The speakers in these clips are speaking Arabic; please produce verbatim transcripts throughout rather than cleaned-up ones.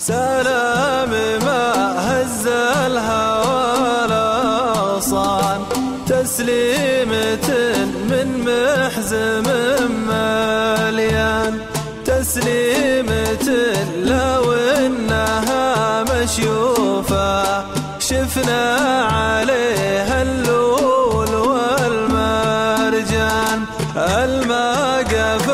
سلام ما هز الهوى الأغصان، تسليمة من محزم مليان، تسليمة لو إنها مشيوفة شفنا عليها اللؤلؤ والمرجان. الماقف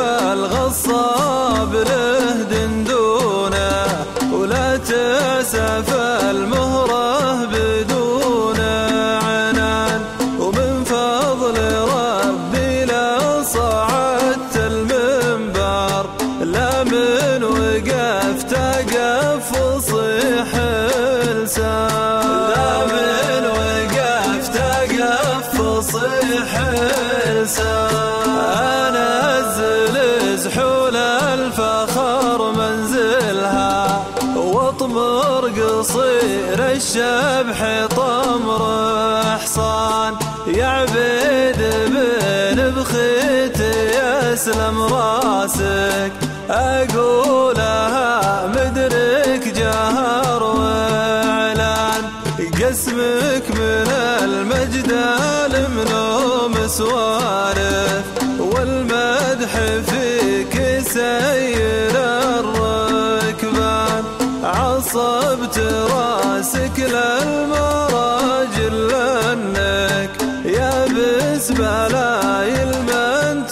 الغصاب له دندونه، ولا تأسف المهره بدون عنان، ومن فضل ربي لا صعدت المنبر، لا من وقفت أقف وصيح لسان، لا من وقفت أقف وصيح لسان. أنزل زحول الفخر منزلها، واطمر قصير الشبح طمر حصان، يا عبيد بن بخيتي يسلم راسك، أقولها مدرك جهر وإعلان، قسمك من المجد المنوم سوالف، والمدح فيك سير الركبان، عصبت راسك للمراجل لأنك يا بس بلايل ما انت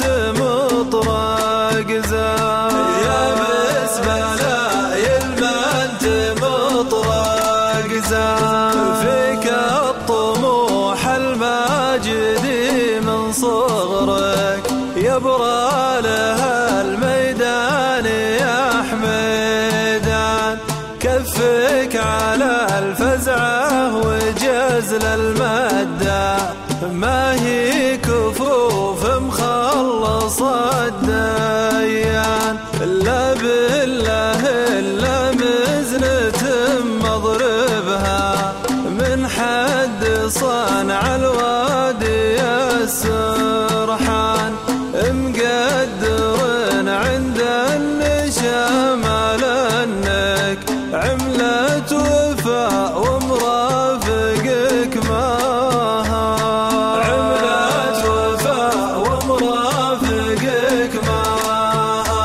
مطرق زان، يا بس بلايل ما انت مطرق زان. فيك الطموح الماجدي من صغرك، يبرى لها الميدان يا حميدان، كفك على الفزعة وجزل المدة، ما هي كفوف مخلصة الديان، لا بالله إلا مزنة مضربها، من حد صنع الوادي السرحان، مقدر عند النشامى لأنك عملة وفاء ومرافقك ماها، عملة وفاء ومرافقك ماها.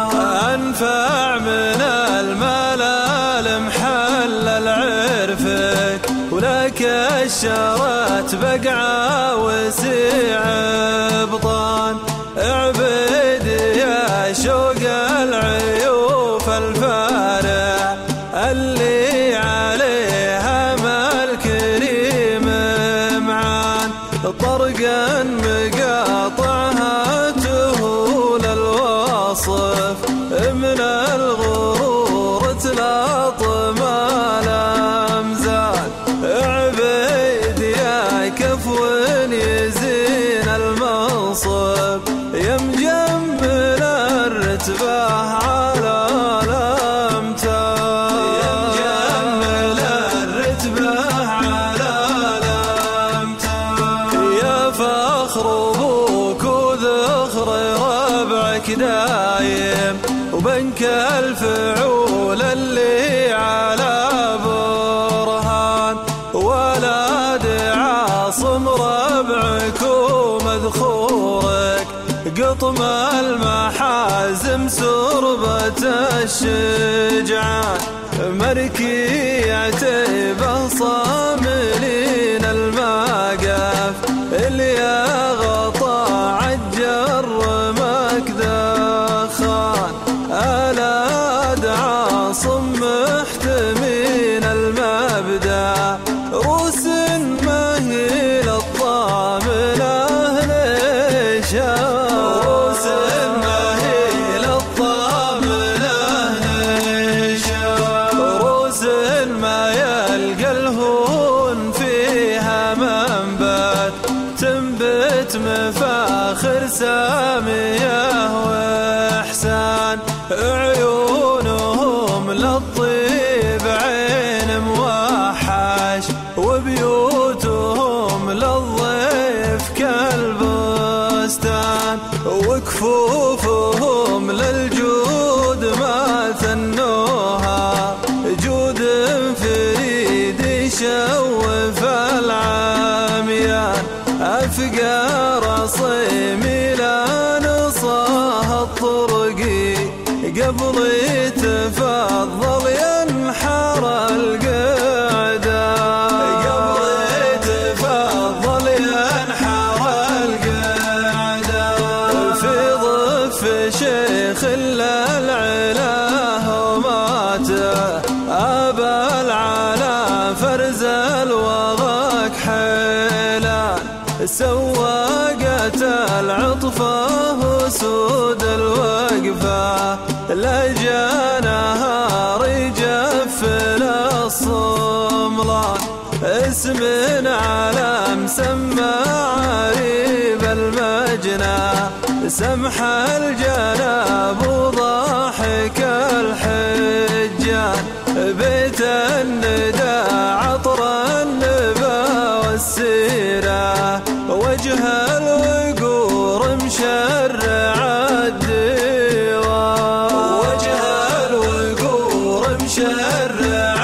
أنفع من الملال محل العرفك، ولك الشرات بقعة وسيع بطان، عبيد يا شوق العيوف الفارع، اللي عليها ما الكريم معان، طرقا مقاطعها تهول الوصف، من الغرور تلاطم الأمزان، عبيد يا كفو يزين المنصب، يا مجمل الرتبة على الأمتار، يا مجمل الرتبة على الأمتار. يا فخر أبوك وذخر ربعك دايم، وبنك الفعول اللي على برهان، ولاد عاصم ربعك ومذخورك، قطم المحازم سربة الشجعان، مركية بصاملين الماقف، اللي غطى عجر مكدخان، ألاد عاصم محتمين المبدأ، روس ما هي للطامل أهل شام، روس ما هي للطامل أهل شام، روس ما يلقى الهون فيها منبت، تنبت مفاخر سامية وإحسان، عيونهم للطيب عين موحش، وبيوتهم للضيف كالبستان، وكفوفهم للجود ما ثنوها، يتفضل ينحر القعدة، قبل يتفضل ينحر القعدة. في ضف شيخ العلا وماته أبا العلا فرز الوغاك حيلان، سواقت العطفة وسود الوقفة لجانها رجفل الصملان. اسم على مسمى عريب المجنى، سمح الجناب وضاحك الحجان. بيت الندى عطر النبا والسيرة، وجه الوقور مشرع الديوان، وجه الوقور مشرع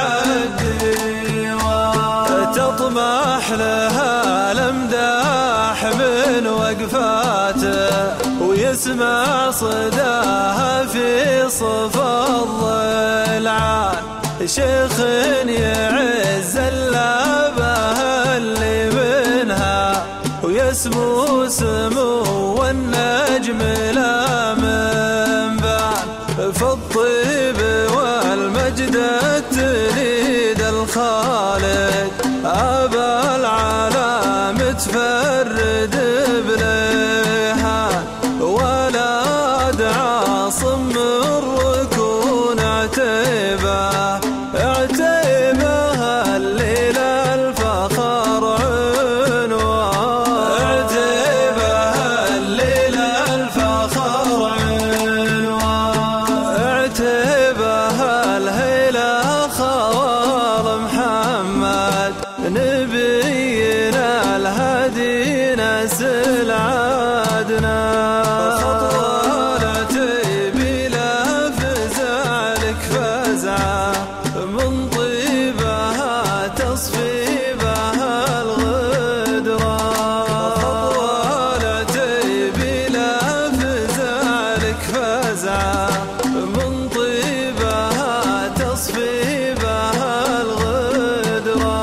الديوان. تطمح لها الامداح من وقفاته، ويسمع صداها في صفا الضلعان. شيخ يعز اللابه اللي منها، ويسمو سمو والنجم لا منبان. فالطيب والمجد التليد الخالد، أبا العلا متفرد بليهان. ولاد عاصم الركون عتيبه، عتيبه الليل الفخر عنوان، عتيبه الليل الفخر عنوان. عتيبه الهيلة خوال محمد، نبينا الهدي نسل عدنا. خطوة العتيبي لا فزع لك فزعه، من طيبها تصفي بها الغدرة. خطوة العتيبي لا فزع لك فزعه، من طيبها تصفي بها الغدرة.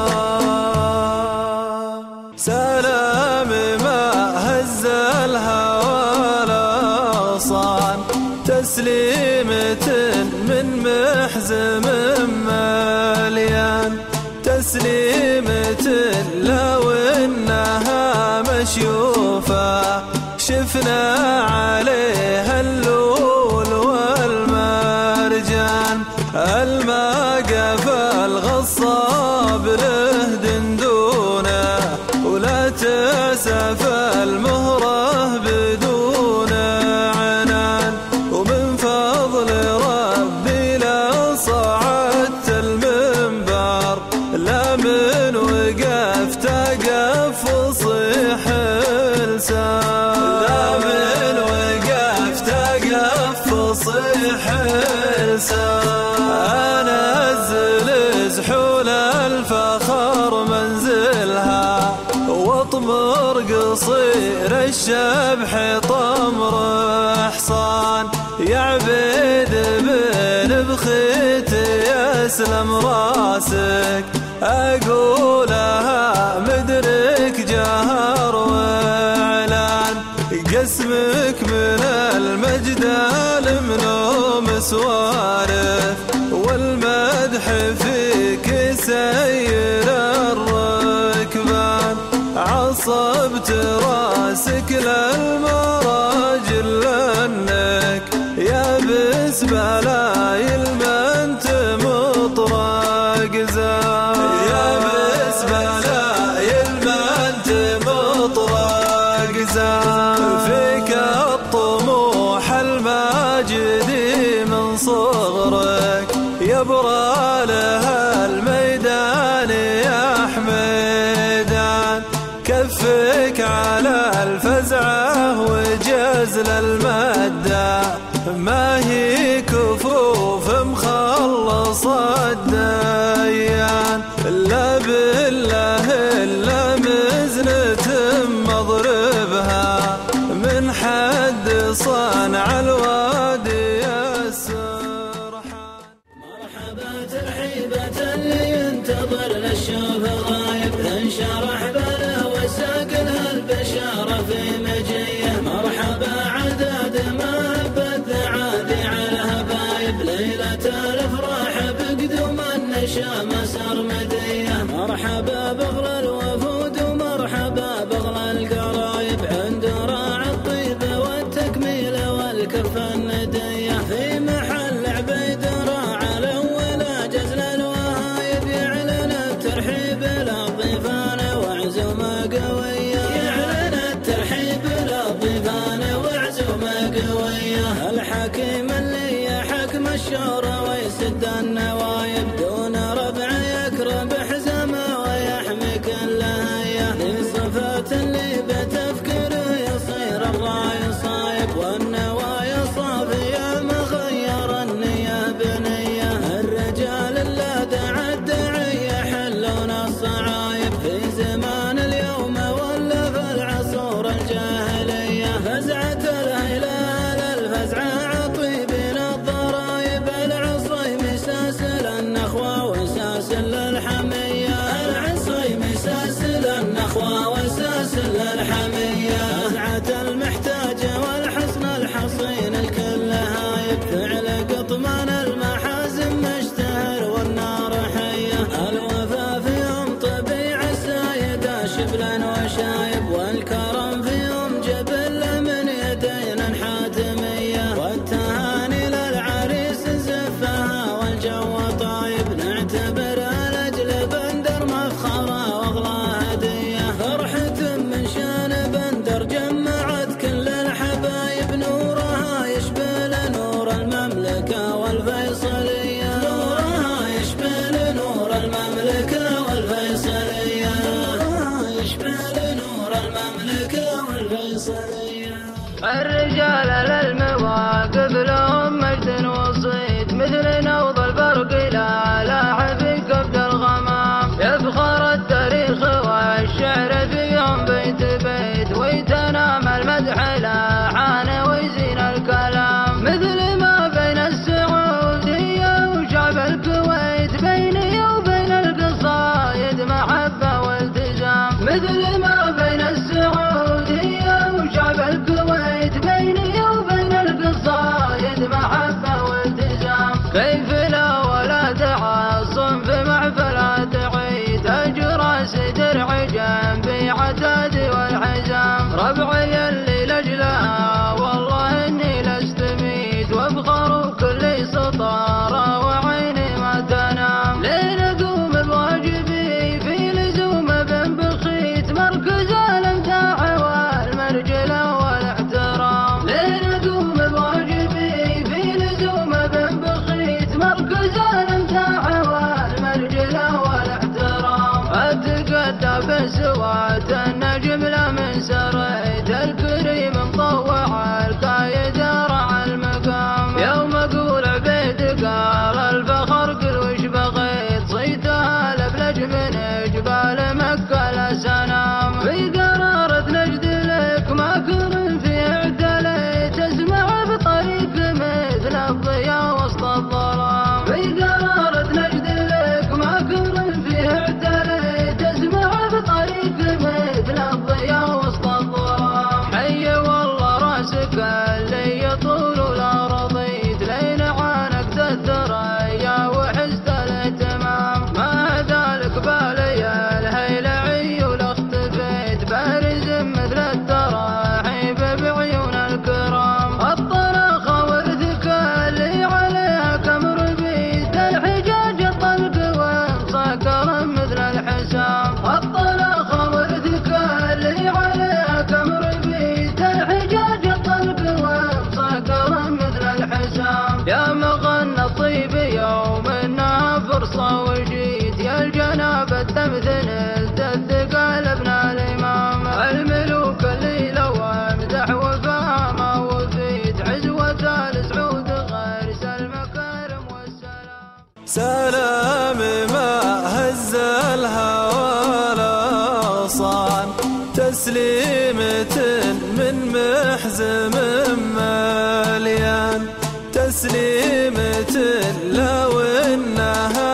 سلام ما هز الهوى الأغصان، تسليمة من محزم مليان. تسليمة لو انها مشيوفة، شفنا عليها اللول والمرجان. الماقف الغصاب له دندونه، ولا تأسف المهره بدون عنان. ومن فضل ربي لا صعدت المنبر، لا من وقفت أقف وصيح لسان، لا من وقفت أقف وصيح لسان. أنزل زحول الفخر منزلها، واطمر قصير الشبح طمر حصان. يا عبيد بن بخيت يسلم راسك، أقولها مدرك جهر وإعلان. قسمك من المجد المنوم سوارف، والمدح فيك سير الركبان. عصبت راسك للمراجل لأنك يا بس بلايل ما انت مطرق زان، يا بس بلايل ما انت مطرق زان. فيك الطموح الماجدي من صغرك، يبرى لها الميدان يا حميدان. كفك على الفزعة وجزل المدة، ما هي كفوف مخلصة الديان. لا بالله إلا مزنة مضربها، من حد صنع الوادي السان. ترحيبة اللي ينتظر للشوف غايب، انشرح بلا وساق لها البشارة في مجيه. مرحبا عداد ما هبت عادي على هبايب، ليلة الافراح بقدوم النشام سرمديه. مرحبا بغل الوفود ومرحبا بغل القرايب، عند راع الطيب والتكميل والكف النديه. في محل عبيد راع الاول جزل الوهايب، يعلن الترحيب للضيفان وعزومه قويه. يعلن الترحيب للضيفان وعزومه قويه. الحكيم اللي يحكم الشورى ويسد النوايب، دون ربع يكرم بحزمه ويحمي كل هيه. لصفات اللي بتفكره يصير الراي صايب، والنوايا صافيه مغير النيه بنيه. الرجال اللي دعا الدعي يحلون الصعايب، في زمان اليوم ولا في العصور الجاهليه. فزعه الهلال الفزعه عطيبين الضرايب، العصيم ساسل النخوه وساسل للحميه. العصيم ساسل النخوه وساسل للحميه. فزعه المحتاجه والحصن الحصين الكل هايب، فعل قطمان المحازم مشتهر والنار حيه. الوفا فيهم طبيع السايده شبلا وشايب، والكرم فيهم جبل من يدين حاتميه. والتهاني للعريس زفها والجو طايب، نعتبر الاجل بندر مفخره واغلى هديه. فرحه من شان بندر جمعت كل الحبايب، نورها يشبه نور المملكه والفيصليه. نورها يشبه نور المملكه والفيصليه. نورها يشبه نور المملكه والفيصليه. الرجال للمواقف لهم مجد وصيت، مثل نوض البرق لا لاعب كبد الغمام. يفخر التاريخ والشعر فيهم بيت بيت، ويتنام المدح لاحان ويزين الكلام. مثل ما بين السعودية وشعب الكويت، بيني وبين القصايد محبة والتزام. مثل ما بين السعودية وشعب الكويت، بيني وبين القصايد محبة والتزام. كيف لا ولا تعصم في محفلات عيد، اجراس درع جنبي عتاد والحزام. ربعي اللي لاجلها والله اني لاستميت، وافخر بكل سطاره وعيني ما تنام. لين اقوم بواجبي في لزوم بن بخيت، مركز الامتاع والمرجله والاحترام. لين اقوم بواجبي في لزوم بن بخيت، مركز الامتاع والمرجله والاحترام. اتقدى بسوات النجم من سريت، الكريم مطوع الكايد رعى المقام. يوم اقول عبيد قال الفخر قل وش بغيت، صيتها لبلج من جبال مكه لسنام. في قرارة نجد لك ما كرم فيه اعتليت، اسمع بطريق مثل الضياء وسط الظلام. في قرارة نجد لك ما كرم فيه اعتليت، اسمع بطريق مثل الضياء وسط الظلام. حي والله راسك اللي يطول لا رضيت، لين عانقت الثريا وحزت الاهتمام. ما ذلك بالي الهيلعي ولا اختفيت، بارز مثل التراحيب بعيون الكرام. الطلاقه ورثك اللي عليها كم ربيت، الحجاج الطلق وانصكر مثل الحسام. الطلاقه ورثك اللي عليها كم ربيت، الحجاج الطلق وانصكر مثل الحسام. يا مغنى الطيب يوم انها فرصه وجيت، يا الجنابه تمثل الثقال ابن الامام. الملوك اللي لو امدح وفاهمه وفيت، عزوه السعود غرس المكارم والسلام. سلام ما هز الهوى لا صان، تسليمة من محزم مليان. تسليمة لو انها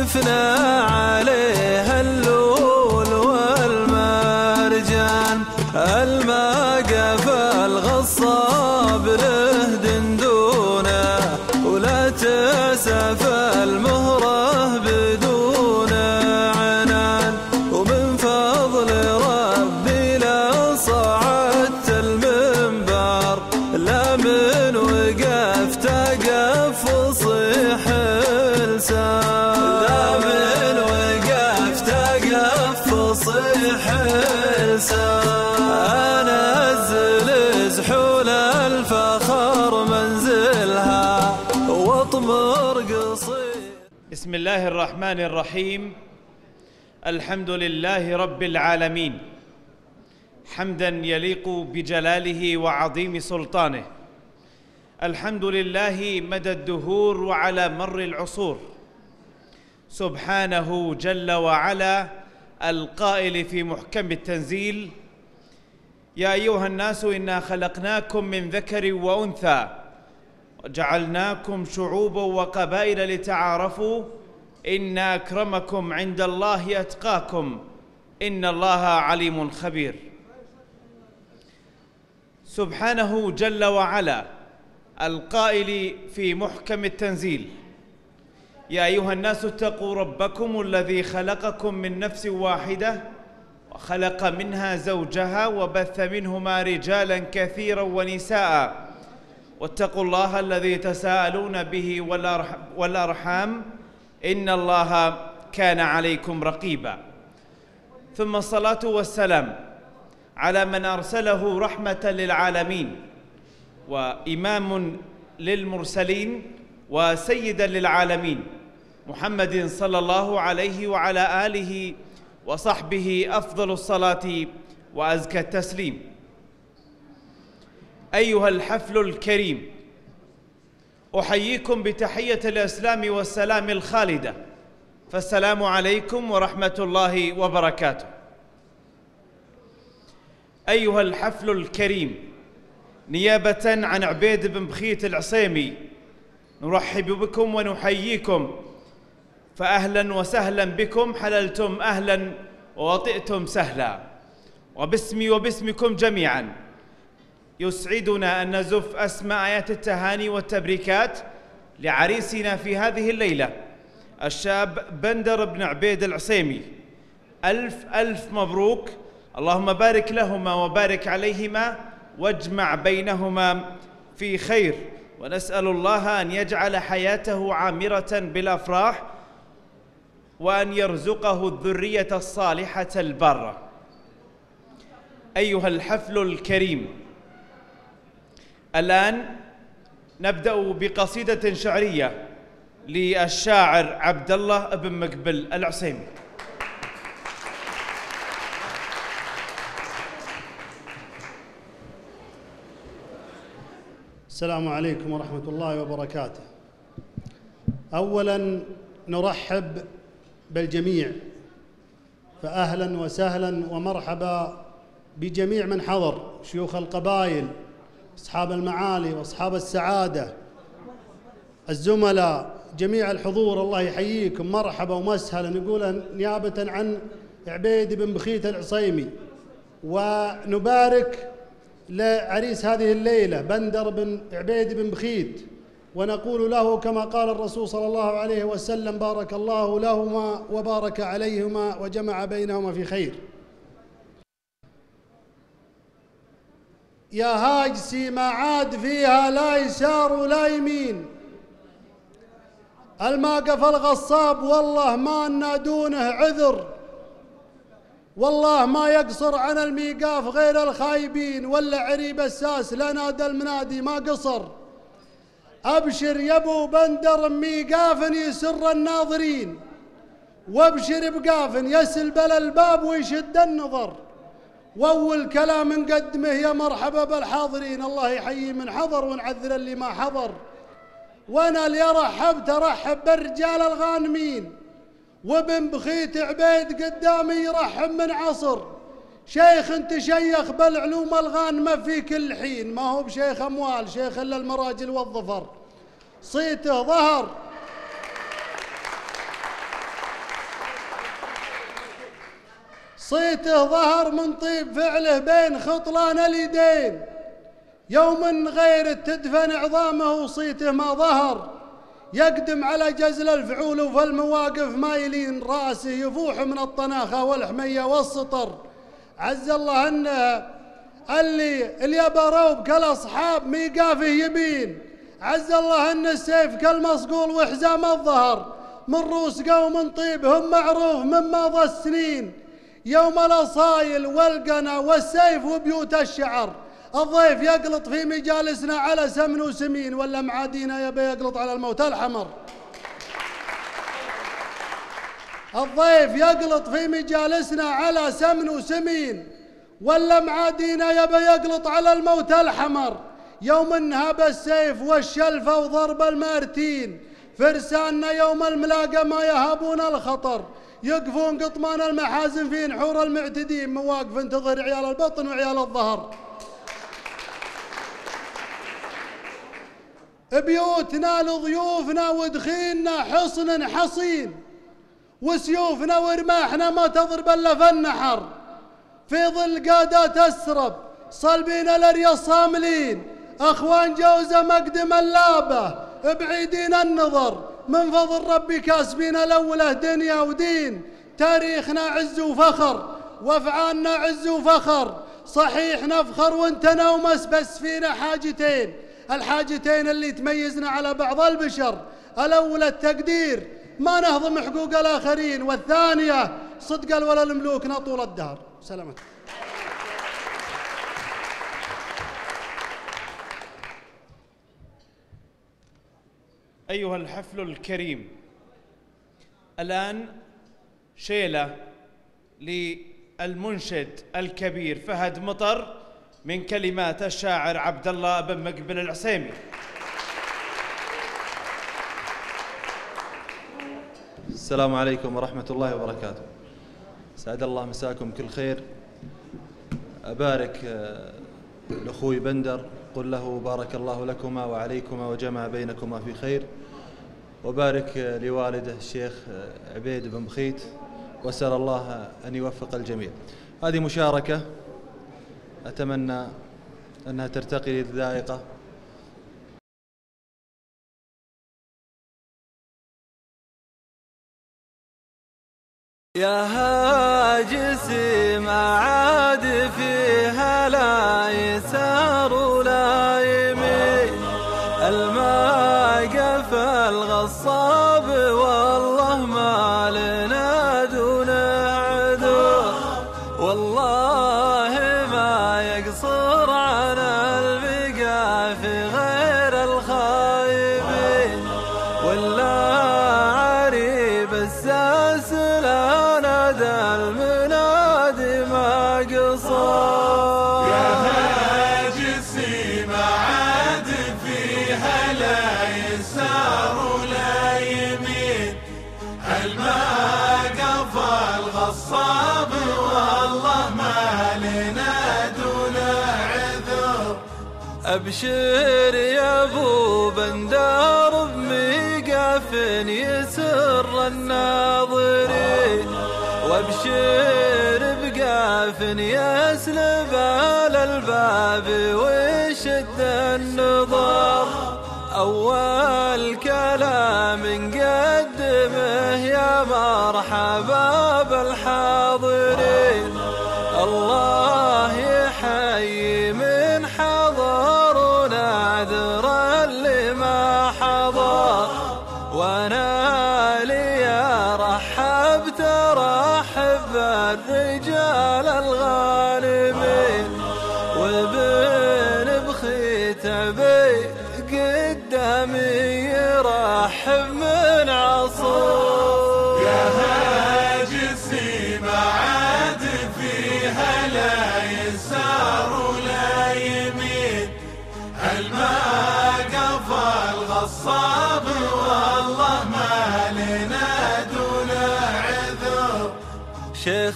يفنى عليه اللول والمرجان، الماء قفى الغصاب له دندونه، ولا تأسف المهره بدون عنان، ومن فضل ربي لا صعدت المنبر، لا من وقفت أقف صيح لسان، لا من وقفت أقف صيح لسان، أنزل زحول الفخر منزلها واطمر قصير. بسم الله الرحمن الرحيم. الحمد لله رب العالمين، حمدا يليق بجلاله وعظيم سلطانه. الحمد لله مدى الدهور وعلى مر العصور، سبحانه جل وعلا القائل في محكم التنزيل: يا أيها الناس إنا خلقناكم من ذكر وأنثى وجعلناكم شعوبا وقبائل لتعارفوا إن أكرمكم عند الله أتقاكم إن الله عليم خبير. سبحانه جل وعلا القائل في محكم التنزيل: يا أيها الناس اتقوا ربكم الذي خلقكم من نفس واحدة وخلق منها زوجها وبث منهما رجالا كثيرا ونساء واتقوا الله الذي تساءلون به والأرحام إن الله كان عليكم رقيبا. ثم الصلاة والسلام على من أرسله رحمة للعالمين وإمام للمرسلين وسيدا للعالمين، محمد صلى الله عليه وعلى آله وصحبه أفضل الصلاة وأزكى التسليم. أيها الحفل الكريم، أحييكم بتحية الإسلام والسلام الخالدة، فالسلام عليكم ورحمة الله وبركاته. أيها الحفل الكريم، نيابة عن عبيد بن بخيت العصيمي نرحب بكم ونحييكم، فأهلا وسهلا بكم، حللتم أهلا ووطئتم سهلا. وباسمي وباسمكم جميعا يسعدنا أن نزف أسمى آيات التهاني والتبريكات لعريسنا في هذه الليلة الشاب بندر بن عبيد العصيمي. ألف ألف مبروك، اللهم بارك لهما وبارك عليهما واجمع بينهما في خير، ونسأل الله أن يجعل حياته عامرة بالأفراح وأن يرزقه الذرية الصالحة البارة. أيها الحفل الكريم، الآن نبدأ بقصيدة شعرية للشاعر عبد الله بن مقبل العصيمي. السلام عليكم ورحمة الله وبركاته. أولاً نرحب بالجميع، فأهلاً وسهلاً ومرحبا بجميع من حضر، شيوخ القبائل، أصحاب المعالي وأصحاب السعادة، الزملاء، جميع الحضور، الله يحييكم، مرحبا ومسهلا. نقول نيابة عن عبيد بن بخيت العصيمي، ونبارك لعريس هذه الليلة بندر بن عبيد بن بخيت، ونقول له كما قال الرسول صلى الله عليه وسلم: بارك الله لهما وبارك عليهما وجمع بينهما في خير. يا هاجسي ما عاد فيها لا يسار ولا يمين، الماقف الغصاب والله ما نادونه عذر، والله ما يقصر عن الميقاف غير الخايبين، ولا عريب الساس لا نادى المنادي ما قصر. أبشر يا ابو بندر ميقاف يسر الناظرين، وابشر بقاف يسلب الباب ويشد النظر، وأول كلام نقدمه يا مرحبا بالحاضرين، الله يحيي من حضر ونعذر اللي ما حضر. وانا اللي رحبت ارحب بالرجال الغانمين، وابن بخيت عبيد قدامي يرحب من عصر، شيخ تشيخ بالعلوم الغانمة في كل حين، ما هو بشيخ أموال، شيخ إلا المراجل والظفر، صيته ظهر صيته ظهر من طيب فعله بين خطلان اليدين، يوم غير تدفن عظامه وصيته ما ظهر، يقدم على جزل الفعول وفي المواقف ما يلين راسه يفوح من الطناخة والحمية والسطر. عز الله انه اللي اليبروب كالاصحاب ميقافه يبين، عز الله ان السيف كالمصقول وحزام الظهر، من روس قوم طيب هم معروف من ماضى السنين، يوم الاصايل والقنا والسيف وبيوت الشعر. الضيف يقلط في مجالسنا على سمن وسمين، ولا معادينا يبي يقلط على الموت الحمر. الضيف يقلط في مجالسنا على سمن وسمين، ولا معادينا يبي يقلط على الموت الحمر. يوم انهب السيف والشلفة وضرب المارتين، فرساننا يوم الملاقى ما يهابون الخطر، يقفون قطمان المحازن في نحور المعتدين، مواقف انتظر عيال البطن وعيال الظهر. بيوتنا لضيوفنا ودخيلنا حصن حصين، وسيوفنا ورماحنا ما تضرب الا في النحر، في ظل قادات اسرب صلبين الاريا صاملين، اخوان جوزه مقدم اللابه بعيدين النظر، من فضل ربي كاسبين الاوله دنيا ودين. تاريخنا عز وفخر وافعالنا عز وفخر، صحيح نفخر وانت نومس، بس فينا حاجتين، الحاجتين اللي تميزنا على بعض البشر، الاولى التقدير ما نهضم حقوق الاخرين، والثانيه صدق الولا الملوكنا طول الدهر. سلامت. أيها الحفل الكريم، الآن شيلة للمنشد الكبير فهد مطر من كلمات الشاعر عبد الله بن مقبل العسيمي. السلام عليكم ورحمة الله وبركاته. سعد الله مساكم كل خير. أبارك لأخوي بندر، قل له بارك الله لكما وعليكما وجمع بينكما في خير، وبارك لوالده الشيخ عبيد بن بخيت، وأسأل الله أن يوفق الجميع. هذه مشاركة أتمنى أنها ترتقي للذائقة. يا هاجسي ما عاد فيها لا يسار ولا يمين، الماء قفل الغصاب والله ما لنا دون عذر، والله ما يقصر عن البقاء في غير الخايبين، ولا عريب الساس لا نادى المنادي ما قصر. يا هاجسي ما عاد فيها لا يسار ولا يمين، الماء قفى الغصاب والله ما لنا دون عذر. أبشر يا أبو بندر بميقاف يسر الناظرين، وابشر بقاف يسلب على الباب ويشد النظر. أول كلام نقدمه يا مرحبا بالحاضرين، الله يحيي من حضر ونعذر اللي ما حضر، وانا لي رحب ترحب بالرجال الغالبين، وابن بخيت بي قدامي يرحب من عصور. يا هاجسي ما عاد فيها لا يسار ولا يمين، الماء قفى الغصاب والله ما لنا دون عذر. شيخ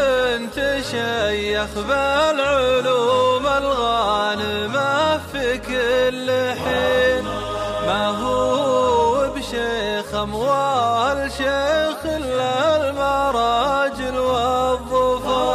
تشيخ بالعلوم الغانمة في كل حين، ما هو بشيخ أموال شيخ إلا المراجل والظفر،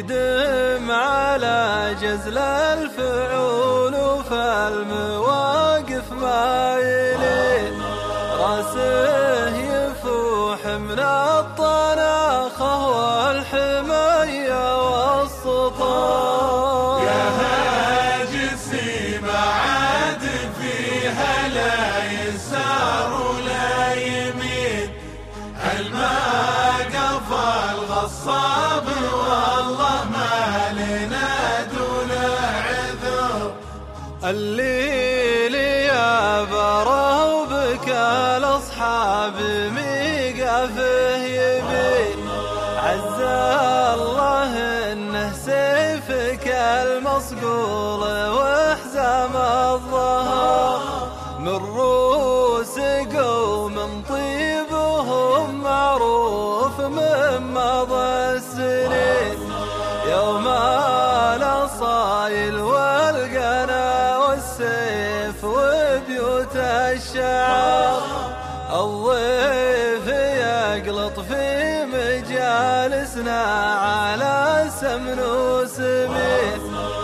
يدم على جزل الفعول فالمواقف ما يلين راسه يفوح من الطناخة والحمية والسطور يا هاجسي ما عاد فيها لا يسار ولا يمين الماء قفى الغصاب والله ما لنا دون عذر الليل يا بره وبكى الاصحاب ميقافه يبين عز الله انه سيفك المصقول وحزام الظهر من رؤوس قوم طيبهم معروف من مضى السنين يوم الاصايل والقنا والسيف وبيوت الشعر الضيف يقلط في مجالسنا على سمن وسمين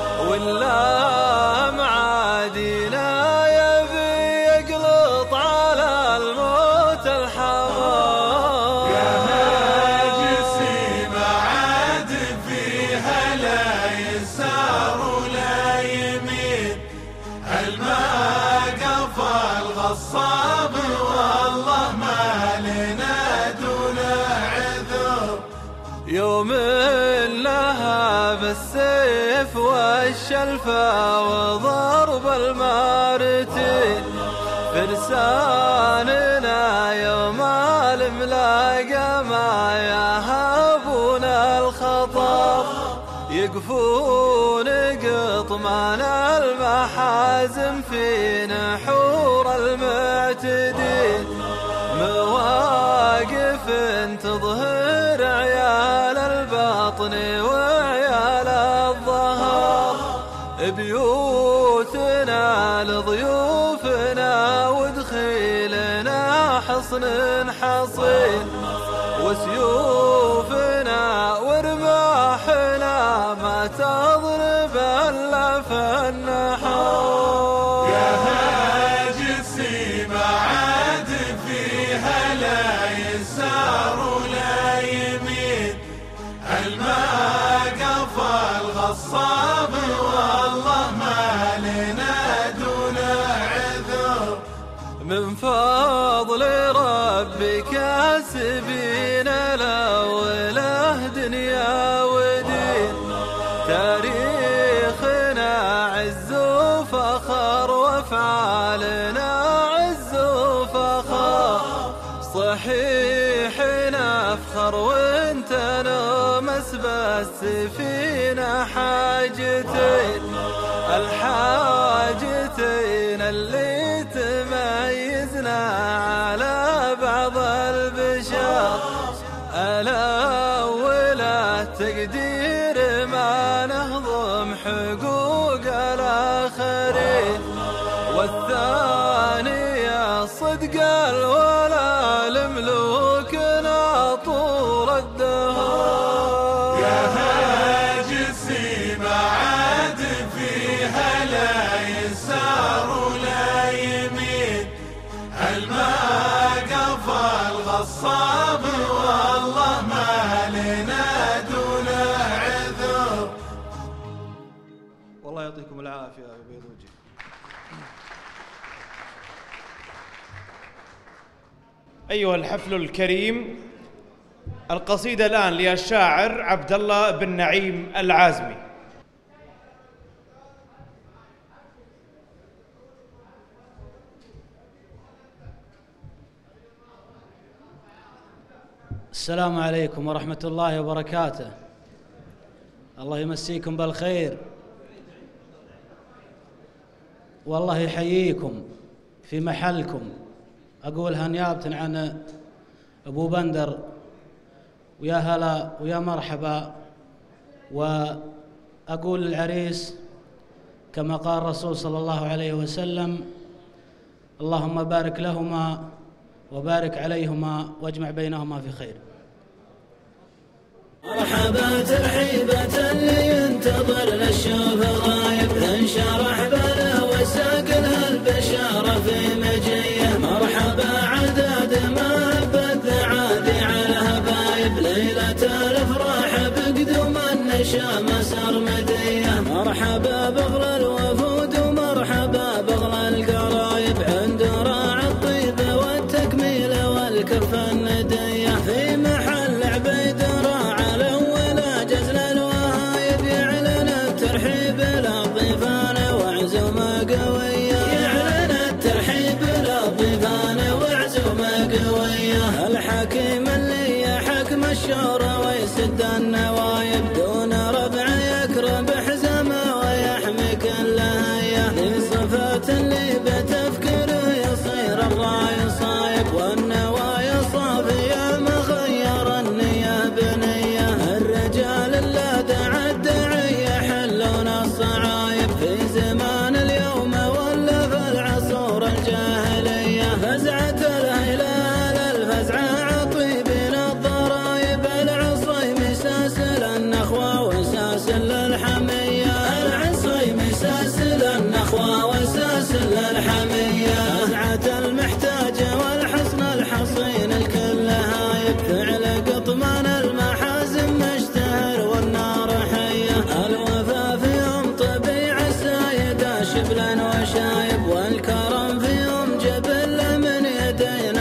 ولا معادينا يبي يقلط على الموت الحمار يا هاجسي ما عاد فيها لا يسار ولا يمين الماء قفى الغصاب والله ما لنا دون عذر يوم لها بالسيف والشلفة وضرب المارتين فرساننا يوم الملاقى ما يهابون الخطر يقفون قطمان المحازم في نحور المعتدين مواقف تظهر عيال البطن وعيال الظهر بيوتنا لضيوفنا ودخيلنا حصن حصين وسيوفنا ورماحنا ما تضرب الا في النحور يا هاجسي ما عاد فيها لا يسار ولا يمين الماء قفى الغصاب والله ما لنا دون عذر من فضل ربي كاسبين الأوله دنيا ودين تاريخنا عز وفخر وافعالنا عز وفخر صحيح نفخر وانت نمس بس فينا حاجتين الحاجتين اللي تميزنا على بعض البشر الأول التقدير ما نهضم حقوق الآخرين والثاني صدق الولا لملوكنا طول الدهر يا هاجسي ما عاد فيها لا يسار ولا يمين الماء قفى الغصاب والله ما لنا دون عذر والله يعطيكم العافية يا بيض وجهي. أيها الحفل الكريم، القصيدة الآن للشاعر عبد الله بن نعيم العازمي. السلام عليكم ورحمة الله وبركاته. الله يمسيكم بالخير والله يحييكم في محلكم. أقولها نيابة عن أبو بندر، ويا هلا ويا مرحبا. وأقول للعريس كما قال الرسول صلى الله عليه وسلم: اللهم بارك لهما وبارك عليهما واجمع بينهما في خير. مرحبا ترحيبة اللي ينتظر للشوف غايب انشرح بلا وساق لها البشارة في مجيه. مرحبا عداد ما بالذعادي على هبايب ليلة الافراح بقدوم النشامة سرمدية. مرحبا بغل الوفود ومرحبا بغل القرايب عند راع الطيب والتكميل والكف الندية. في محل عبيد راعى الاول جزل الوهايب يعلن الترحيب للضيفان وعزومة قوية. يعلن الترحيب للضيفان وعزومة قوية. الحكيم اللي يحكم الشورى ويسد النوايب دون ربع يكرم بحزمه ويحمي كل هيا. لصفات اللي بتفكره يصير الراي صايب والنوايا صافية مغير النية بنية. الرجال اللي دعا الدعي يحلون الصعايب في زمان اليوم ولا في العصور الجاهلية. فزعة الهلال الفزعة عطيبين الضرايب العصي مساسل النخوة وساسل الحمية. العصي مساسل النخوة وساسل الحمية. فزعة المحتاجة والحصن الحصين الكل هايب فعل قطمان المحازم مشتهر والنار حية. الوفا فيهم طبيع السايدة شبلا وشايب والكرم فيهم جبل من يدين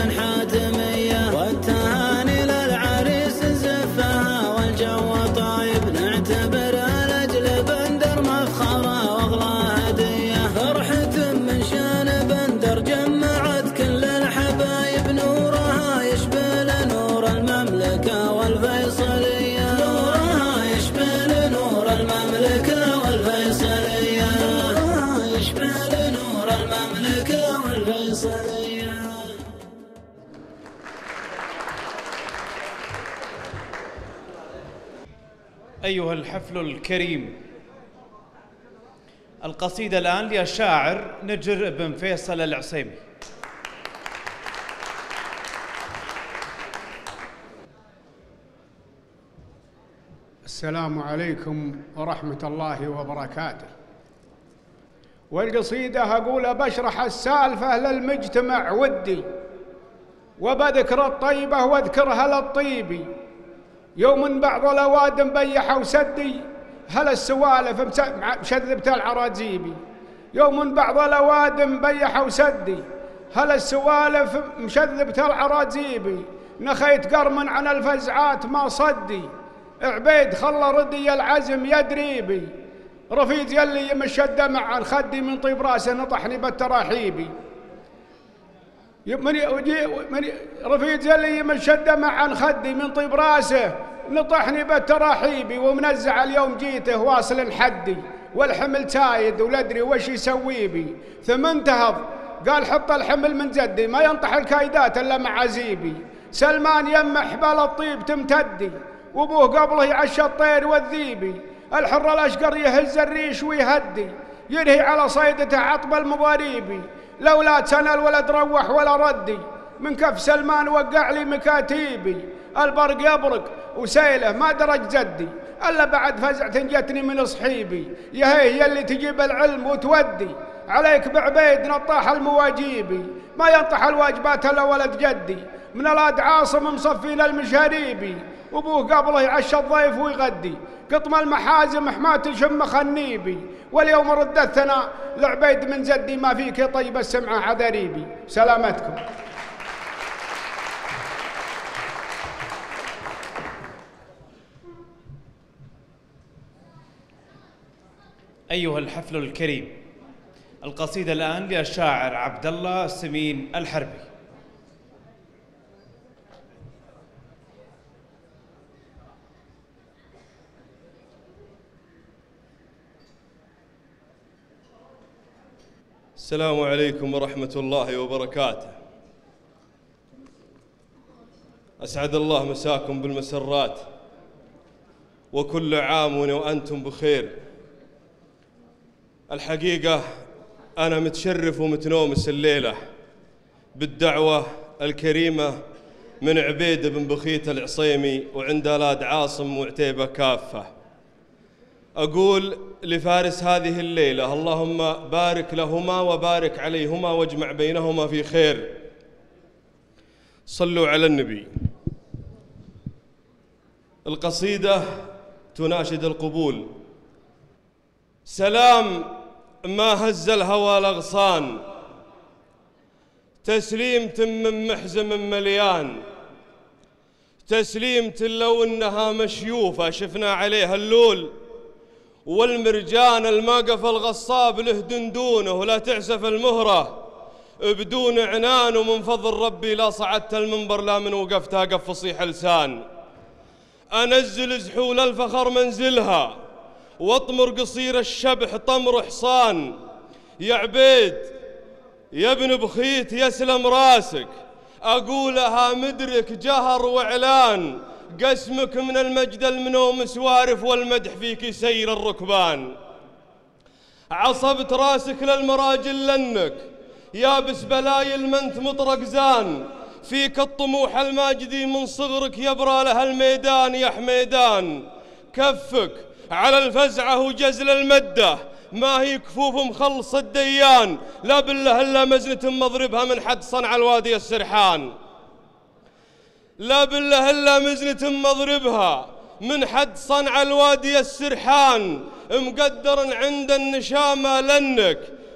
حاتمية. والتهاني للعريس زفها والجو طايب نعتبر الأجل بندر مفخرة واغلى هدية. فرحة من شان بندر جمعت كل الحبايب نورها يشبه نور المملكة والفيصلية. نورها يشبه نور المملكة والفيصلية. نورها يشبه نور المملكة والفيصلية. أيها الحفل الكريم، القصيدة الآن للشاعر نجر بن فيصل العصيمي. السلام عليكم ورحمة الله وبركاته. والقصيدة أقول بشرح السالفة للمجتمع ودي وبذكر الطيبة واذكرها للطيبي. يوم بعض الأوادم بيحوا سدي هل السوالف مشذبت العراجيبي. يوم بعض الأوادم بيحوا سدي هل السوالف مشذبت العراجيبي. نخيت قرمن عن الفزعات ما صدي عبيد خلى ردي العزم يدريبي. رفيد يلي يمشى الدمع عن خدي من طيب راسه نطحني بالتراحيبي. من من رفيد يلي يمشى الدمع عن خدي من طيب راسه نطحني بالتراحيبي. ومنزع اليوم جيته واصل حدي والحمل تايد ولا ادري وش يسوي بي. ثم انتهض قال حط الحمل من جدي ما ينطح الكايدات الا مع عزيبي. سلمان يم حبال الطيب تمتدي وابوه قبله يعشى الطير والذيبي. الحر الاشقر يهز الريش ويهدي ينهي على صيدته عطب المضاريبي. لولا سنة الولد روح ولا ردي من كف سلمان وقع لي مكاتيبي. البرق يبرق وسيله ما درج جدي الا بعد فزعة جتني من صحيبي. يهيه يلي تجيب العلم وتودي عليك بعبيد نطاح المواجيبي. ما ينطح الواجبات الا ولد جدي من الاد عاصم مصفين المشاريبي. وابوه قبله يعشى الضيف ويغدي قطم المحازم حماة الشم خنيبي. واليوم رد الثناء لعبيد من زدي ما فيك طيب السمعة عذريبي. سلامتكم. أيها الحفل الكريم، القصيدة الآن للشاعر عبد الله سمين الحربي. السلام عليكم ورحمة الله وبركاته. أسعد الله مساكم بالمسرات وكل عام وأنتم بخير. الحقيقة أنا متشرف ومتنومس الليلة بالدعوة الكريمة من عبيد بن بخيت العصيمي وعند أولاد عاصم وعتيبة كافة. أقول لفارس هذه الليلة اللهم بارك لهما وبارك عليهما واجمع بينهما في خير. صلوا على النبي. القصيدة تناشد القبول. سلام ما هز الهوى الأغصان، تسليمة من محزم مليان، تسليمة لو إنها مشيوفة شفنا عليها اللول والمرجان، الماقف الغصاب له دندونه ولا تعسف المهرة بدون عنان، ومن فضل ربي لا صعدت المنبر لا من وقفتها قف فصيح لسان. أنزل زحول الفخر منزلها واطمر قصير الشبح طمر حصان. يا عبيد يا ابن بخيت يسلم راسك، أقولها مدرك جهر وإعلان، قسمك من المجد المنوم سوارف والمدح فيك يسير الركبان. عصبت راسك للمراجل لنك يابس بلايل منت مطرق زان، فيك الطموح الماجدي من صغرك يبرى لها الميدان يا حميدان. كفك على الفزعة وجزل المدة ما هي كفوف مخلص الديان، لا بالله إلا مزنة مضربها من حد صنع الوادي السرحان، لا بالله إلا مزنة مضربها من حد صنع الوادي السرحان. مقدر عند النشامة لنك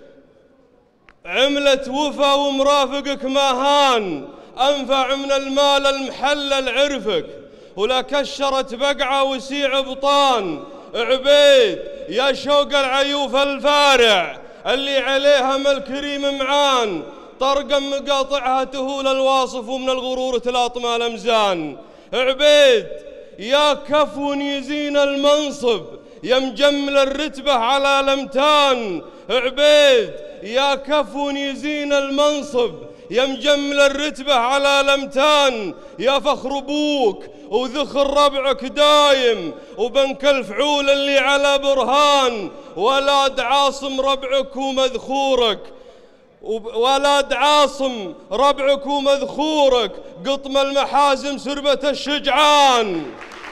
عملة وفا ومرافقك ما هان، أنفع من المال المحلل عرفك ولا كشرت بقعة وسيع بطان. عبيد يا شوق العيوف الفارع اللي عليها ما الكريم معان، طرقا مقاطعها تهول الواصف ومن الغرور تلاطم الأمزان. عبيد يا كفو يزين المنصب يا مجمل الرتبة على لمتان. عبيد يا كفو يزين المنصب يا مجمل الرتبة على لمتان. يا فخر ابوك وذخر ربعك دايم وبنك الفعول اللي على برهان. ولاد عاصم ربعك ومذخورك، ولاد عاصم ربعك ومذخورك قطم المحازم سربة الشجعان.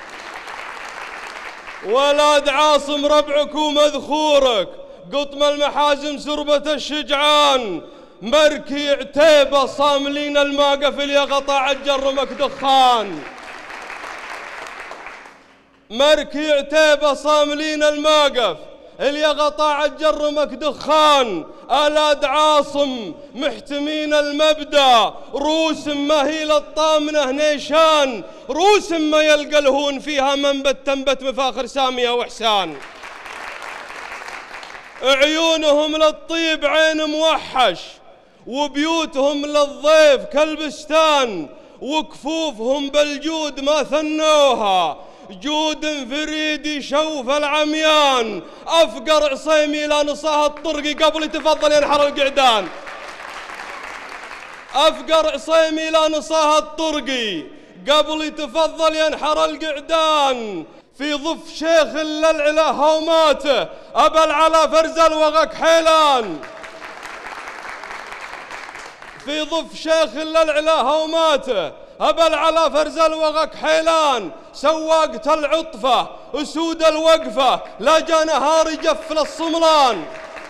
ولاد عاصم ربعك ومذخورك قطم المحازم سربة الشجعان. مركي عتيبة صاملين الماقف اللي قطع الجرمك دخان. مركي عتيبة صاملين الماقف اللي قطع الجرمك دخان. أولاد عاصم محتمين المبدأ روس ما هي للطامنة نيشان، روس ما يلقى الهون فيها منبت تنبت مفاخر سامية وحسان. عيونهم للطيب عين موحش وبيوتهم للضيف كالبستان، وكفوفهم بالجود ما ثنوها جود فريد يشوف العميان. أفقر عصيمي لا نصاه الطرقي قبل تفضل ينحر القعدان. أفقر عصيمي لا نصاه الطرقي قبل تفضل ينحر القعدان. في ضف شيخ للعلا هوماته أبل على فرز الوغك حيلان. في ضف شيخ للعلا هوماته أبل على فرز الوغك حيلان. سواقة العطفة أسود الوقفة لا جا نهار يجف للصملان.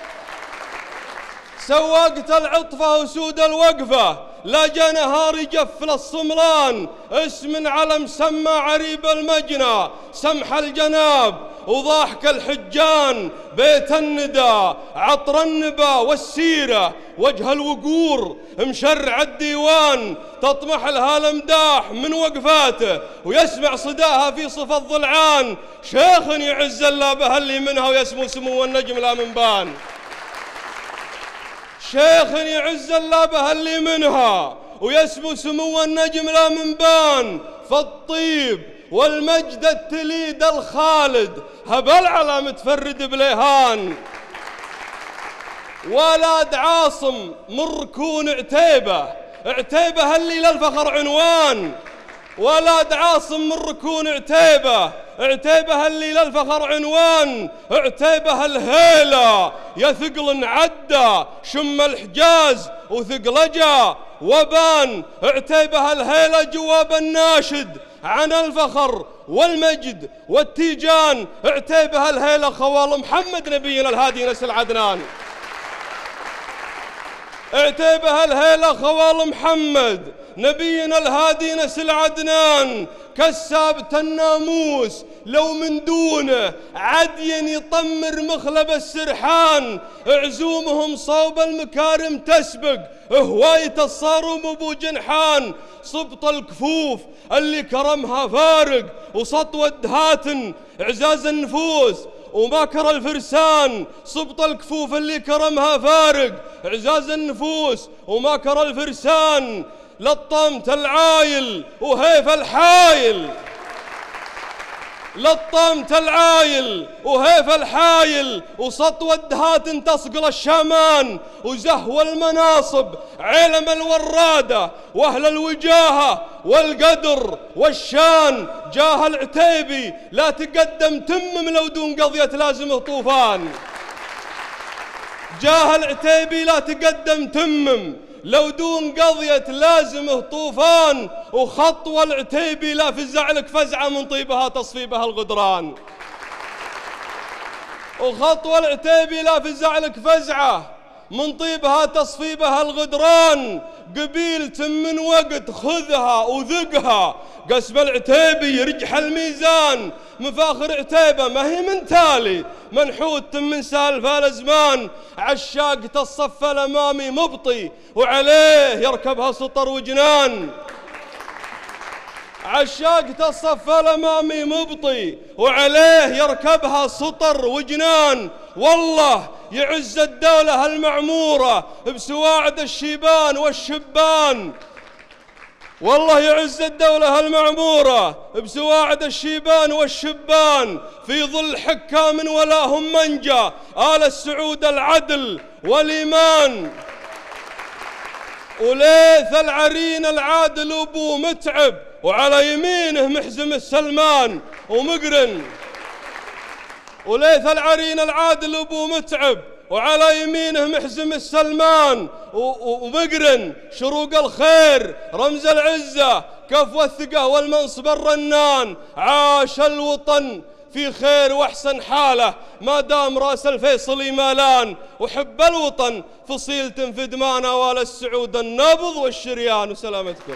سواقة العطفة أسود الوقفة لا جا نهار يجف للصملان. اسم على مسمى عريب المجنى سمح الجناب وضاحك الحجان. بيت الندى عطر النبا والسيرة وجه الوقور مشرع الديوان. تطمح لها الامداح من وقفاته ويسمع صداها في صفى الضلعان. شيخ يعز الله به اللي منها ويسمو سمو النجم لا منبان. شيخ يعز الله به اللي منها ويسمو سمو النجم لا منبان. فالطيب والمجد التليد الخالد هبل على متفرد بليهان. ولاد عاصم مركون عتيبة، عتيبة اللي للفخر عنوان. ولاد عاصم مركون عتيبة عتيبة اللي للفخر عنوان، عتيبة الهيلة يا ثقل عدى شم الحجاز وثقلجا وبان، عتيبة الهيلة جواب الناشد عن الفخر والمجد والتيجان، عتيبة الهيلة خوال محمد نبينا الهادي نسل عدنان، عتيبة الهيلة خوال محمد نبينا الهادي نسل عدنان، كالسابت الناموس لو من دونه عديا يطمر مخلب السرحان، عزومهم صوب المكارم تسبق هواية الصارم ابو جنحان، صبط الكفوف اللي كرمها فارق وسطوة دهاتن اعزاز النفوس وماكر الفرسان، صبط الكفوف اللي كرمها فارق اعزاز النفوس وماكر الفرسان، لطمت العايل وهيف الحايل، لطمت العايل وهيف الحايل وسطوة دهات تصقل الشامان، وزهو المناصب علم الورادة واهل الوجاهة والقدر والشان، جاه العتيبي لا تقدم تمم لو دون قضية لازمه طوفان، جاه العتيبي لا تقدم تمم لو دون قضية لازمه طوفان، وخطوة العتيبي لا فزع لك فزعة من طيبها تصفيبها الغدران، وخطوة العتيبي لا فزع لك فزعة من طيبها تصفيبها الغدران، قبيلة من وقت خذها وذقها قسم العتيبي يرجح الميزان، مفاخر عتيبة ما هي من تالي منحوت من سالفة الازمان، عشاقة الصف الامامي مبطي وعليه يركبها سطر وجنان، عشاقة الصف الامامي مبطي وعليه يركبها سطر وجنان، والله يعز الدولة المعمورة بسواعد الشيبان والشبان، والله يعز الدولة المعمورة بسواعد الشيبان والشبان، في ظل حكام ولاهم منجى آل السعود العدل والإيمان، وليث العرين العادل أبو متعب وعلى يمينه محزم السلمان ومقرن، وليث العرين العادل أبو متعب وعلى يمينه محزم السلمان ومقرن، شروق الخير رمز العزة كفو الثقة والمنصب الرنان، عاش الوطن في خير واحسن حاله ما دام راس الفيصلي مالان، وحب الوطن فصيل تنفد معنا وال السعود النبض والشريان، وسلامتكم.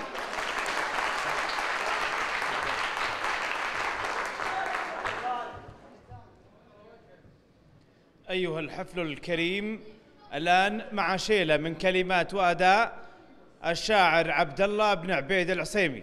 أيها الحفل الكريم، الآن مع شيلة من كلمات وأداء الشاعر عبد الله بن عبيد العصيمي.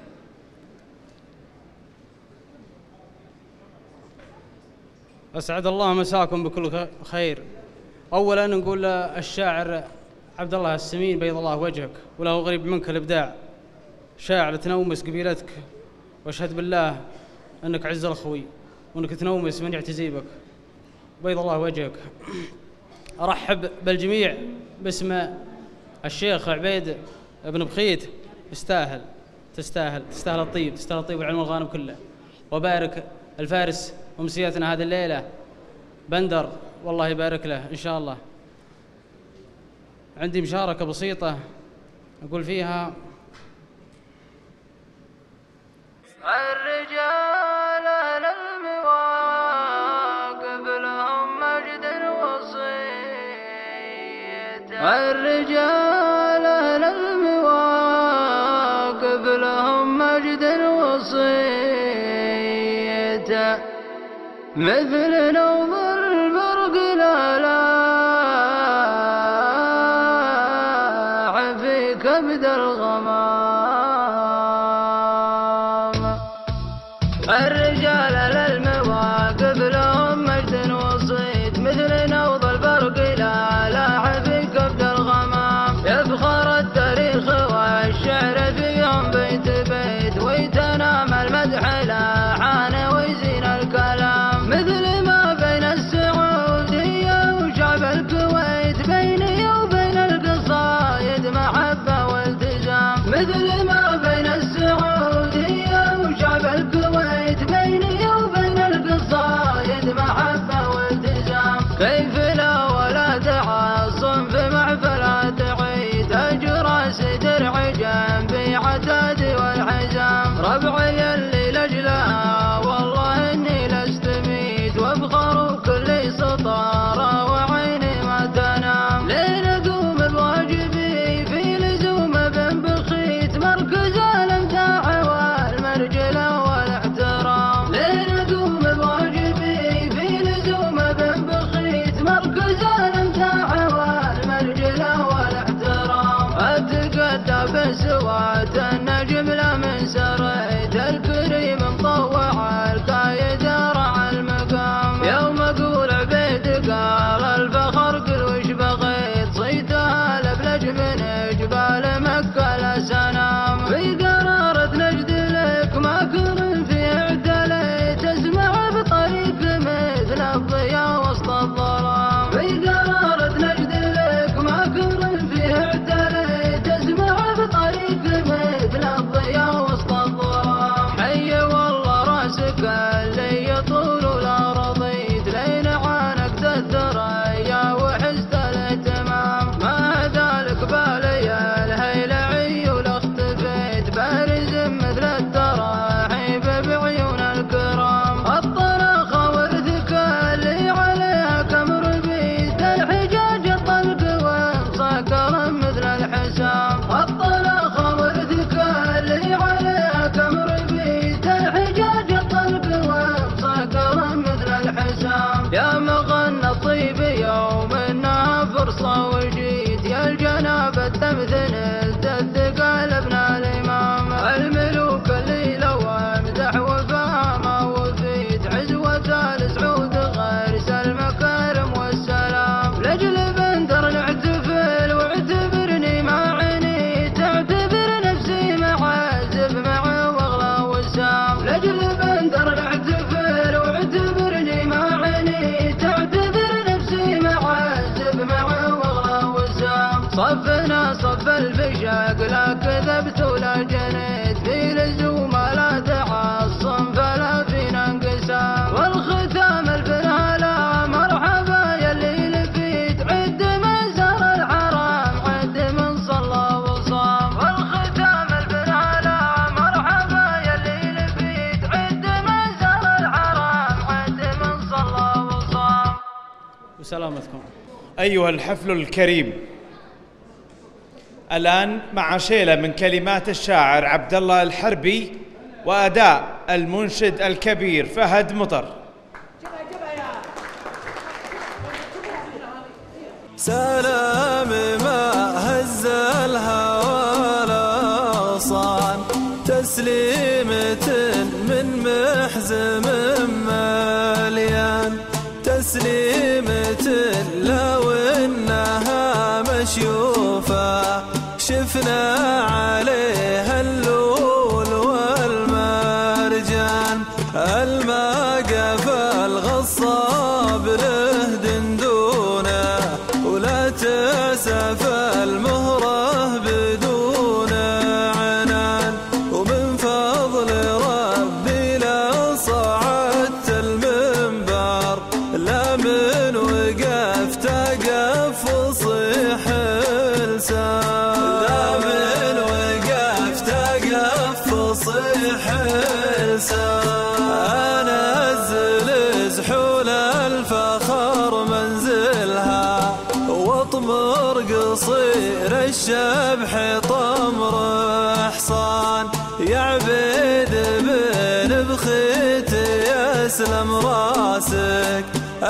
أسعد الله مساكم بكل خير. أولا نقول الشاعر عبد الله السمين بيض الله وجهك، وله غريب منك الإبداع، شاعر تنومس قبيلتك، واشهد بالله أنك عز الخوي وأنك تنومس من يعتزي بك، بيض الله وجهك. أرحب بالجميع باسم الشيخ عبيد بن بخيت، تستاهل تستاهل تستاهل الطيب، تستاهل الطيب والعلم والغانم كله، وبارك الفارس أمسيتنا هذه الليلة بندر، والله يبارك له إن شاء الله. عندي مشاركة بسيطة أقول فيها: الرجال أهل المواقف لهم مجد وصيت، الرجال أهل المواقف لهم مجد وصيت، مثل نوض البرق لالاح في كبد الغمام، الرجال للمواقف لهم مجد وصيت، مثل نوض البرق لالاح في كبد الغمام، يفخر التاريخ والشعر فيهم بيت بيت، ويتنام المدح لاحان ويزين الكلام، مثل ما بين السعودية وشعب الكويت، بيني وبين القصايد محبة والتزام، مثل ما بالتمثيل تثقل ابن الإمام الملوك اللي لو امدح وفهم وفيد عزوة لسعود غرس المكارم والسلام لأجل بندر نحتفل واعتبرني مع عيني تعتبر نفسي معازف مع وغلا والسام لأجل بندر نحتفل واعتبرني مع عيني تعتبر نفسي معازف مع وغلا والسام صفنا صف الفشاق لا كذبت ولا جنيت في لزوم لا تعصم فلا فينا انقسام والختام البنالا مرحبا يلي لفيت عد من زار الحرام عد من صلى وصام والختام البنالا مرحبا يلي لفيت عد من زار الحرام عد من صلى وصام. وسلامتكم. أيها الحفل الكريم، الآن مع شيلة من كلمات الشاعر عبد الله الحربي وأداء المنشد الكبير فهد مطر. سلام ما هز الهوى لا صان تسليمة من محزم مليان تسليمة لو انها مشيوفة شفنا عليها اللول والمرجان الماقف الغصاب له دندونه ولا تأسف المهرة بدون عنان ومن فضل ربي لا صعدت المنبر لا من وقفت أقف وصيح لسان لا من وقفت أقف وصيح لسان أنزل زحول الفخر منزلها واطمر قصير الشبح طمر حصان يعبد بن بخيتي يسلم راسك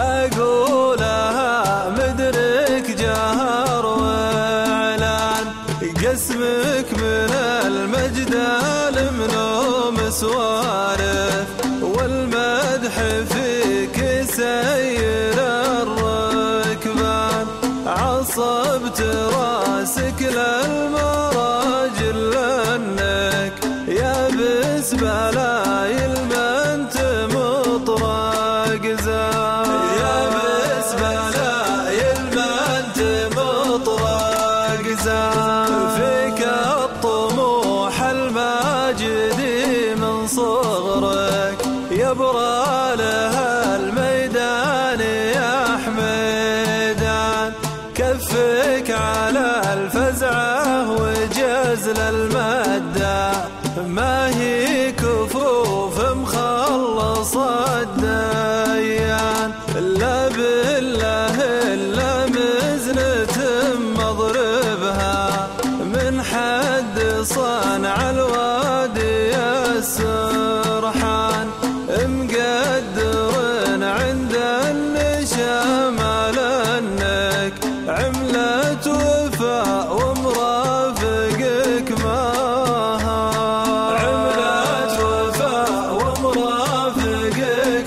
أقولها مدرك جهر وإعلان قسمك من المجد المنوم سوالف والمدح فيك سير الركبان عصبت راسك للمراجل لأنك يا بس بلايل ما انت مطرق زان يا بس بلايل ما انت مطرق زان فيك الطموح الماجدي من صغرك يبرى لها الميدان يا حميدان كفك على الفزعة وجزل المدة ما هي كفوف مخلصة الديان لا بالله إلا مزنة مضربها من حد صنع الوادي السرحان مقدر عند النشام لأنك عملة وفاء ومرافقك ماها عملة وفاء ومرافقك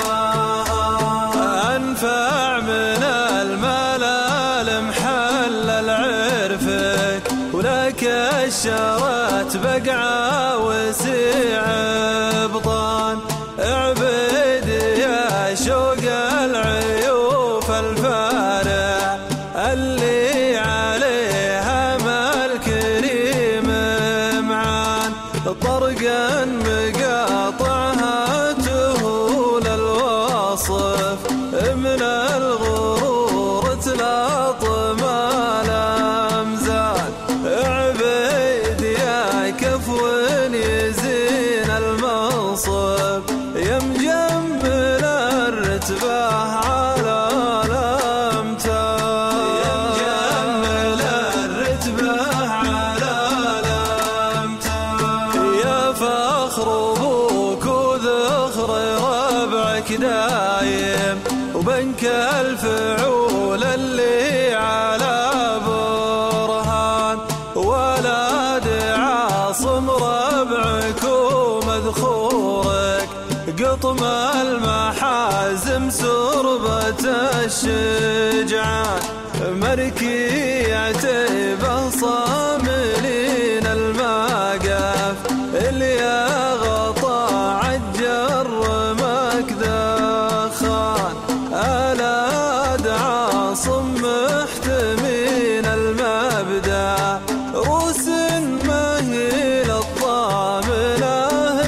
ماها أنفع من الملال محل العرفك ولك الشرات بقعة وسيع بطان اعبد يا شوق العيوف الفارع اللي عليها ما الكريم معان طرقا مقاطعها تهول الوصف من الغرور تلاطم الامزان اعبد يا كفو يزين المنصب يا مجمل الرتبة على الامتار يا مجمل الرتبة على الامتار يا فخر عتيبه صاملين الماقف اللي غطى عجر مكذا خان الاد عاصم محتمين المبدا روس ما هي للطامله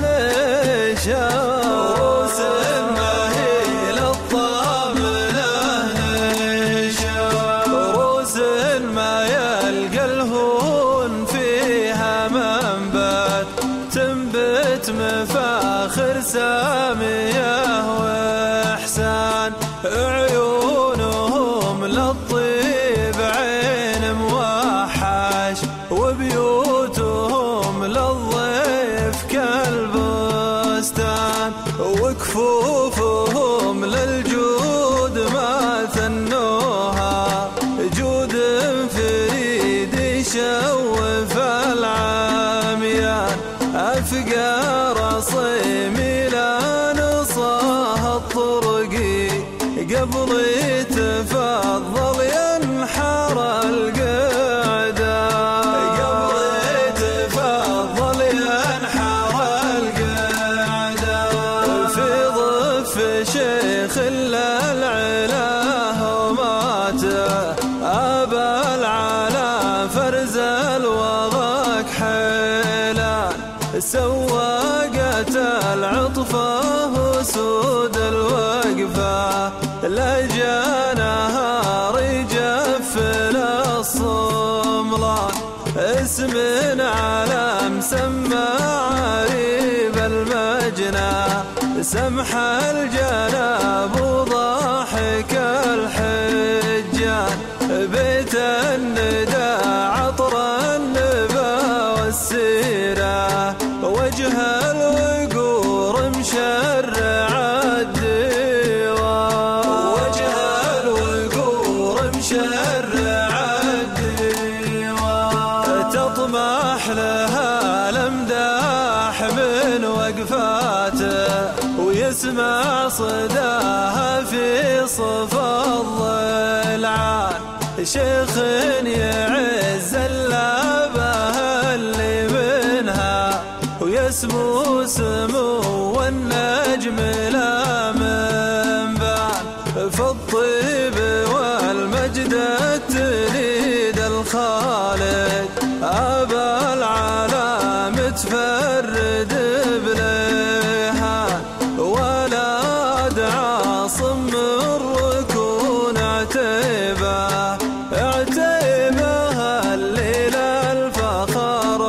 نشان روس ما هي للطامله نشان روس ما يلقى الهون فيها منبت تنبت مفاخر ساميه واحسان عيونهم للطيب عين موحش وبيوتهم للضيف كالبستان وكفوفهم للجود ما ثنوها جود فريد يشوف العميان أفقار صيمي لا نصاها الطرقي قبل يتفضل ينحر القعدة قبل يتفضل ينحر القعدة في ضف شيخ العلا وماته أبا العلا فرز الوغاك حيلان سواقة العطفة سود الوقفة لجانها رجفن الصملان اسم على مسمى عريب المجنى سمح الجناب وضاحك الحجان بيت الندى عطر النبا والسيرة وجه الوقور مشرع الديوان وجه الوقور مشرع الديوان تطمح لها الامداح من وقفاته ويسمع صداها في صفا الضلعان شيخ يعز اللابه اللي منها ويسمو سمو والنجم لا منبان في الطيب والمجد تريد الخالد أبا العلا متفرد بليهان ولاد عاصم الركون عتيبه عتيبه الليل الفخر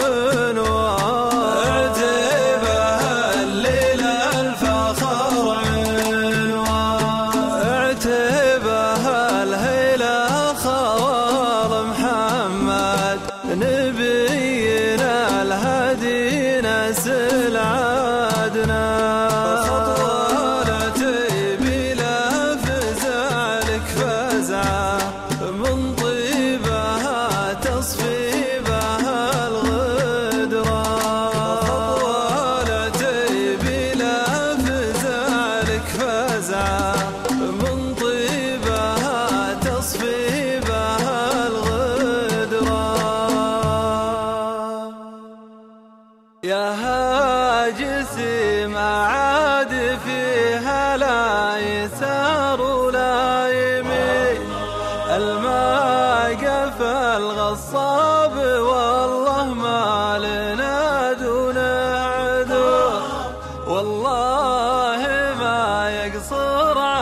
عنوان عتيبه الليل الفخر عنوان عتيبه الهيله خوال محمد نبينا الهدي نسل عدنا خطوة العتيبي لا فزع لك فزعه من طيبها تصفي بها الغدرة خطوة العتيبي لا فزع لك فزعه من طيبها تصفي بها الغدرة يا هاجسي ما عاد فيها لا يسار ولا يمين الماقف الغصاب والله ما لنا دون عدو والله ما يقصر